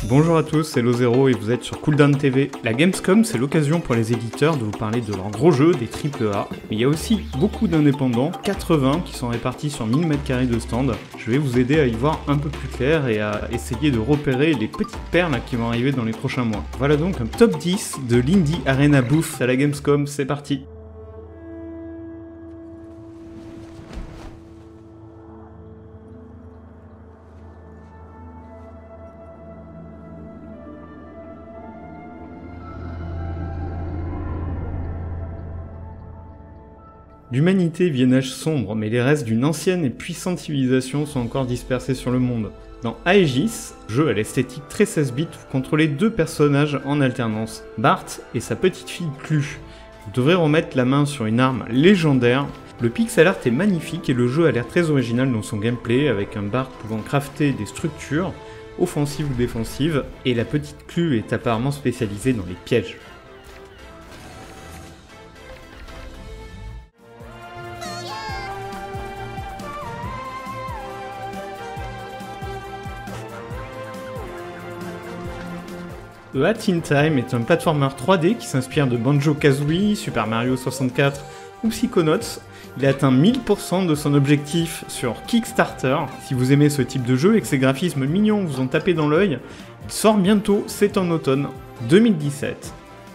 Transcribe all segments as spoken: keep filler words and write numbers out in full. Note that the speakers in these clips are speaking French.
Bonjour à tous, c'est Lozero et vous êtes sur Cooldown T V. La Gamescom, c'est l'occasion pour les éditeurs de vous parler de leurs gros jeux, des triple A. Mais il y a aussi beaucoup d'indépendants, quatre-vingts, qui sont répartis sur mille mètres carrés de stand. Je vais vous aider à y voir un peu plus clair et à essayer de repérer les petites perles qui vont arriver dans les prochains mois. Voilà donc un top dix de l'Indie Arena Booth à la Gamescom, c'est parti. L'humanité vit un âge sombre, mais les restes d'une ancienne et puissante civilisation sont encore dispersés sur le monde. Dans Aegis, jeu à l'esthétique très seize bits, vous contrôlez deux personnages en alternance, Bart et sa petite fille Clu. Vous devrez remettre la main sur une arme légendaire. Le pixel art est magnifique et le jeu a l'air très original dans son gameplay, avec un Bart pouvant crafter des structures, offensives ou défensives, et la petite Clu est apparemment spécialisée dans les pièges. A Hat in Time est un platformer trois D qui s'inspire de Banjo-Kazooie, Super Mario soixante-quatre ou Psychonauts. Il a atteint mille pour cent de son objectif sur Kickstarter. Si vous aimez ce type de jeu et que ces graphismes mignons vous ont tapé dans l'œil, il sort bientôt, c'est en automne deux mille dix-sept.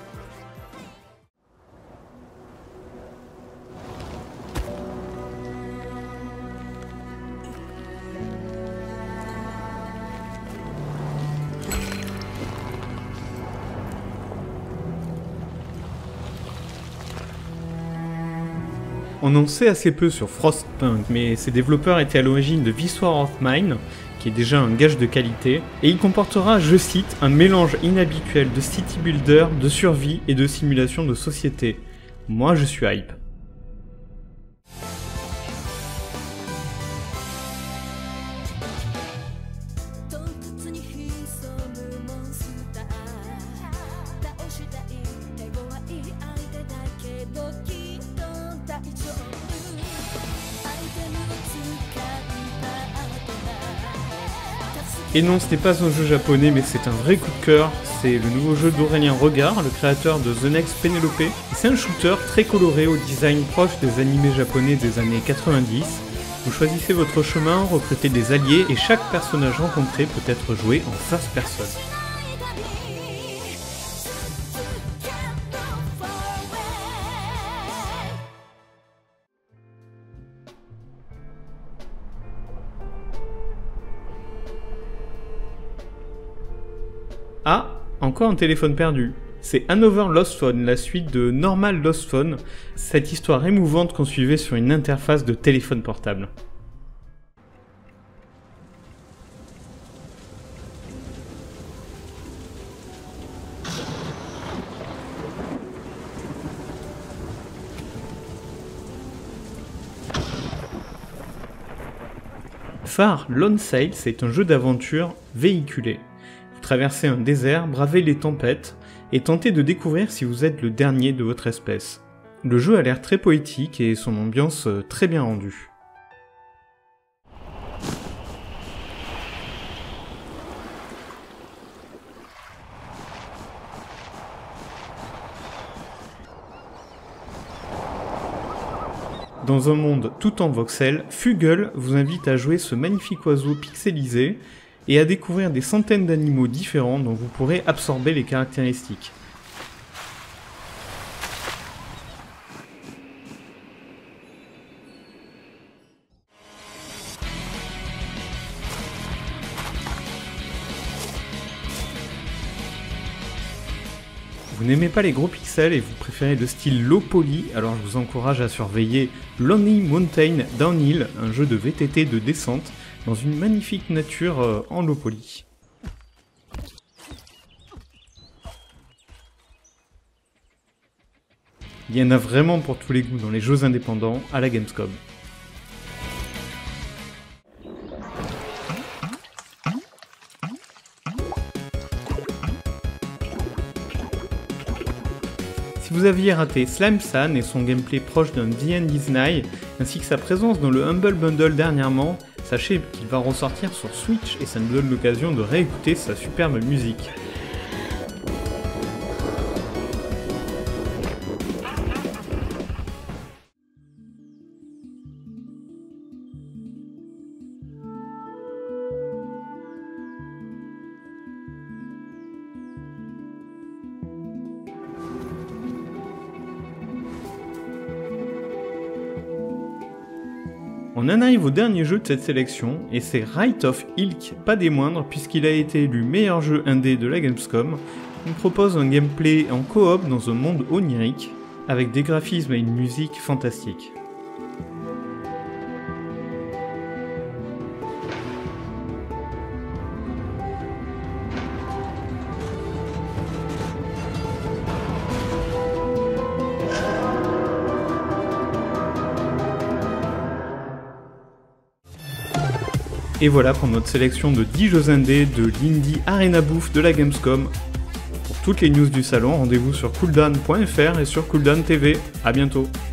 On en sait assez peu sur Frostpunk, mais ses développeurs étaient à l'origine de This War of Mine, qui est déjà un gage de qualité, et il comportera, je cite, un mélange inhabituel de city builder, de survie et de simulation de société. Moi je suis hype. Et non, ce n'est pas un jeu japonais, mais c'est un vrai coup de cœur. C'est le nouveau jeu d'Aurélien Regard, le créateur de The Next Penelope. Et c'est un shooter très coloré au design proche des animés japonais des années quatre-vingt-dix. Vous choisissez votre chemin, recrutez des alliés, et chaque personnage rencontré peut être joué en first person. Ah, encore un téléphone perdu. C'est Another Lost Phone, la suite de Normal Lost Phone, cette histoire émouvante qu'on suivait sur une interface de téléphone portable. Far Lone Sails est un jeu d'aventure véhiculé. Traversez un désert, bravez les tempêtes, et tentez de découvrir si vous êtes le dernier de votre espèce. Le jeu a l'air très poétique et son ambiance très bien rendue. Dans un monde tout en voxel, Fugle vous invite à jouer ce magnifique oiseau pixelisé, et à découvrir des centaines d'animaux différents dont vous pourrez absorber les caractéristiques. Vous n'aimez pas les gros pixels et vous préférez le style low poly, alors je vous encourage à surveiller Lonely Mountain Downhill, un jeu de V T T de descente, dans une magnifique nature euh, en low poly. Il y en a vraiment pour tous les goûts dans les jeux indépendants à la Gamescom. Si vous aviez raté Slime San et son gameplay proche d'un The End Is Nigh, ainsi que sa présence dans le Humble Bundle dernièrement, Sachez qu'il va ressortir sur Switch et ça nous donne l'occasion de réécouter sa superbe musique. On en arrive au dernier jeu de cette sélection, et c'est Right of Ilk, pas des moindres, puisqu'il a été élu meilleur jeu indé de la Gamescom. Il propose un gameplay en coop dans un monde onirique, avec des graphismes et une musique fantastiques. Et voilà pour notre sélection de dix jeux indés de l'Indie Arena Bouffe de la Gamescom. Pour toutes les news du salon, rendez-vous sur cooldown point F R et sur Cooldown T V. A bientôt.